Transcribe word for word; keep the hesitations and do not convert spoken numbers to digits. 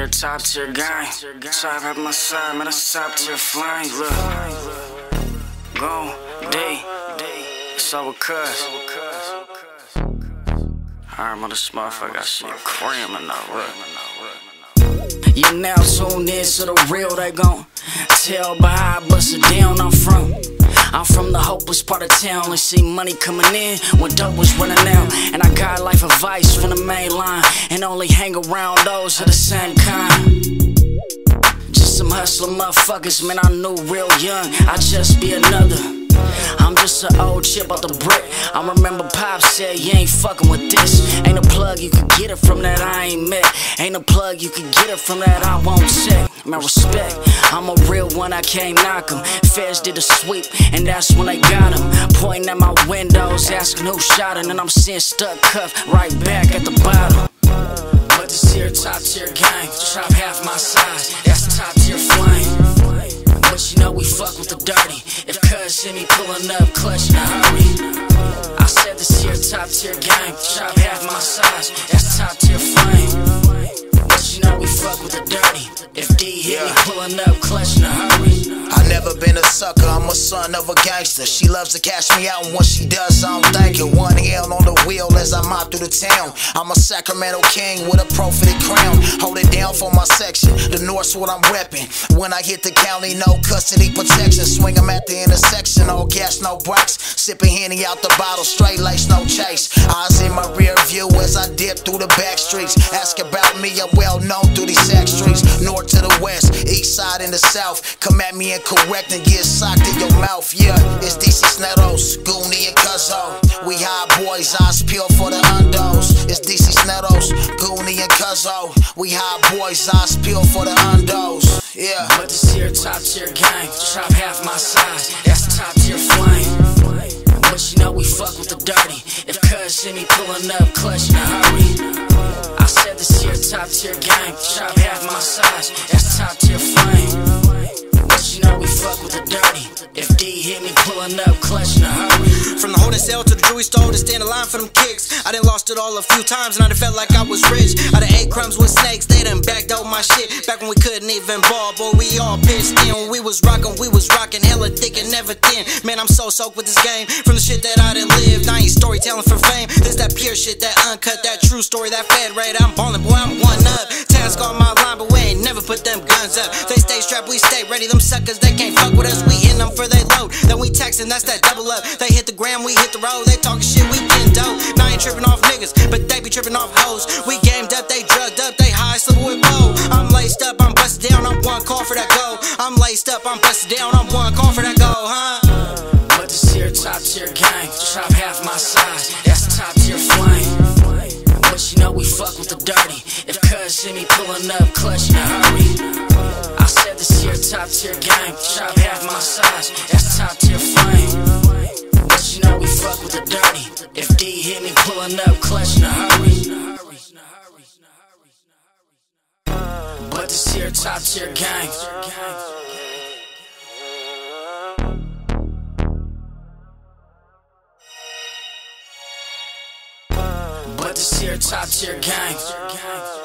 here top tier gang. Top at my side, man, that's top tier flying. Look, go, D, it's all with cuz. Alright, mother motherfucker, got shit cramming now, look. You now tuned in to the real, they gon' tell by how I bust it down. I'm from I'm from the hopeless part of town. And see money coming in when dope was running out. And I got life advice from the main line, and only hang around those of the same kind. Just some hustler motherfuckers, man, I knew real young I'd just be another. I'm just an old chip out the brick. I remember Pop said, you ain't fucking with this. Ain't a plug you could get it from that I ain't met. Ain't a plug you could get it from that I won't set. Man, respect, I'm a real one, I can't knock 'em. Feds did a sweep, and that's when they got 'em. Pointing at my windows, asking who shot it, and I'm seeing stuck cuffed right back at the bottom. But this here top tier gang, chop half my size, that's top tier flame. But you know we fuck with the dirty. If cuz see me pulling up, clutch in a hurry. I said this here top tier gang, chop half my size, that's top tier flame. But you know we fuck with the dirty. If D hit me pulling up, clutch in a hurry. I never been a sucker, I'm a son of a gangster. She loves to cash me out, and when she does, I don't thank her. One L on the wheel as I mop through the town. I'm a Sacramento king with a prophetic crown. Hold it down for my section, the north's what I'm reppin'. When I hit the county, no custody protection. Swing 'em at the intersection, all gas, no brakes. Sippin' Henny out the bottle, straight lace, no chase. Eyes in my rear view as I dip through the back streets. Ask about me, I'm well known through these sack streets. North to the west, east side and the south. Come at me and correct and get socked in your mouth. Yeah, it's D C Snedos, Goonie and Cuzzo. We high boys, eyes peeled for the undos. It's D C Snedos, Goonie and Cuzzo. We high boys, eyes peeled for the undos. Yeah. But this here top tier gang, chop half my size, that's top tier flame. But you know we fuck with the dirty. If cuz see me pulling up, clutch in a hurry. I said this here top tier gang, chop half my size, that's top tier flame. But you know we fuck with the dirty. If D hit me pulling up, clutch in a hurry. From the holding cell to the jewelry store to stand in line for them kicks. I done lost it all a few times and I done felt like I was rich. I done ate crumbs with snakes, they done backed over my shit. Back when we couldn't even ball, boy, we all pitched in. When we was rockin', we was rockin' hella thick and never thin. Man, I'm so soaked with this game, from the shit that I done lived. I ain't storytelling for fame, this that pure shit, that uncut, that true story, that fed rate. I'm ballin', boy, I'm one up. Task on my line, but we ain't never put them guns up. They stay strapped, we stay ready, them suckers, they can't fuck with us. We in them for they load, then we textin', that's that double up. They hit the gram, we hit the road, they talkin' shit, we getting dope. Now I ain't trippin' off niggas, but they be trippin' off hoes. We gamed up, they drugged up, they high, slippin' with bow. I'm laced up, I'm busted down, I'm one call for that go. I'm laced up, I'm busted down, I'm one call for that go, huh? But this here top tier gang, chop half my size, that's top tier flame. But you know we fuck with the dirty. If cuz see me pulling up, clutch in a hurry. I said this here top tier gang, chop half my size, that's top tier flame. But you know we fuck with the dirty. If D hit me pulling up, clutch in a hurry. But this here top tier gang. But this here top tier gang.